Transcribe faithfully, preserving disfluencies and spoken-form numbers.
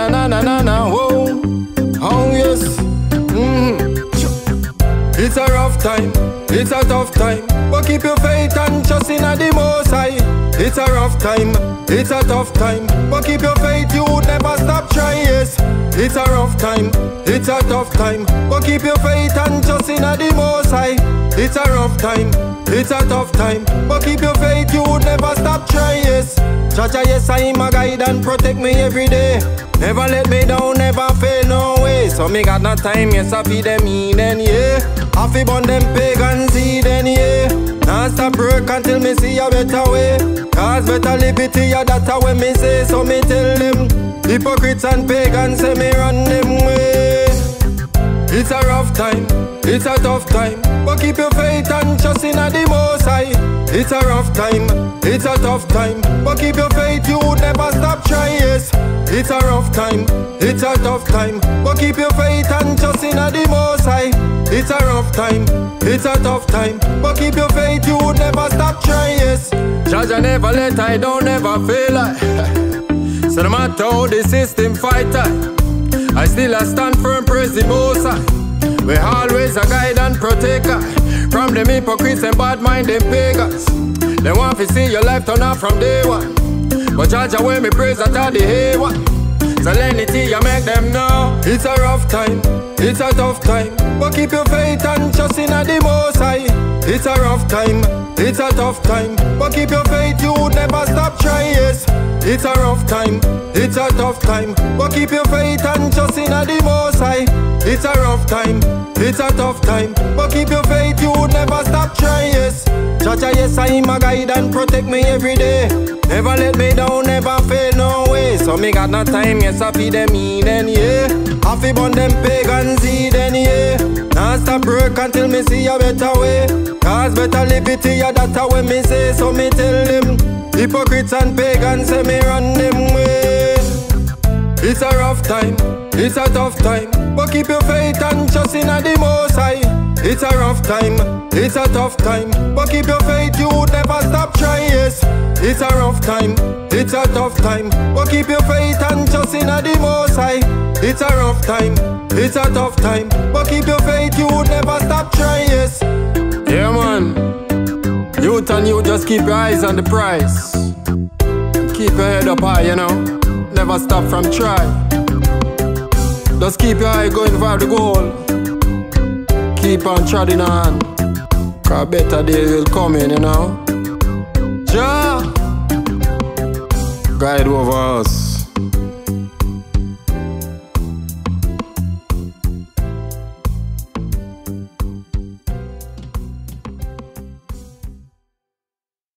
na na na na na, whoa. Oh yes. Mm-hmm. It's a rough time, it's a tough time, but keep your faith and trust in the Most High. It's a rough time, it's a tough time, but keep your faith, you would never stop trying, yes. It's a rough time, it's a tough time, but keep your faith and trust in the Most High. It's a rough time, it's a tough time, but keep your faith, you would never stop trying, yes. Jaja, yes, I am a guide and protect me every day. Never let me down, never fail, no way. So me got no time, yes, I feed them in, then yeah. I fi burn them pagan seed, then yeah. Now stop work until me see a better way. Cause better liberty, yeah, that's what me say. So me tell them, hypocrites and pagans, say me run them way. It's a rough time, it's a tough time, but keep your faith and trust in the Most High. It's a rough time, it's a tough time, but keep your faith, you would never stop trying, yes. It's a rough time, it's a tough time, but keep your faith and trust in the Most High. It's a rough time, it's a tough time, but keep your faith, you would never stop trying, yes. Jaja never let I don't never fail I. So no matter how the system fight I, I still a stand firm, praise the Most High. We always a guide and protector from them hypocrites and bad minded pagans. They want to see your life turn out from day one, but Jaja when me praise that are the hay one. So Lenny, you make them know. It's a rough time, it's a tough time, but keep your faith and trust in the Most High. It's a rough time, it's a tough time, but keep your faith, you would never stop trying, yes. It's a rough time, it's a tough time, but keep your faith and trust in the Most High. It's a rough time, it's a tough time, but keep your faith, you would never stop trying, yes. Jaja, yes, I am a guide and protect me every day. Never let me down, never fail, no way. So me got no time, yes, I feed them in, then yeah. I fi burn them pagan seed, then yeah. Now stop work until me see a better way. Cause better liberty, yeah, that's what me say. So me tell them, hypocrites and pagans, say me run them way. It's a rough time, it's a tough time, but keep your faith and trust in the Most High. It's a rough time, it's a tough time, but keep your faith, you would never stop trying, yes. It's a rough time, it's a tough time, but keep your faith and trust in the Most High. It's a rough time, it's a tough time, but keep your faith, you would never stop trying, yes. Yeah man, youth and you just keep your eyes on the prize. Keep your head up high, you know. Never stop from try. Just keep your eye going for the goal. Keep on treading on, cause better days will come in, you know. Jah guide over us.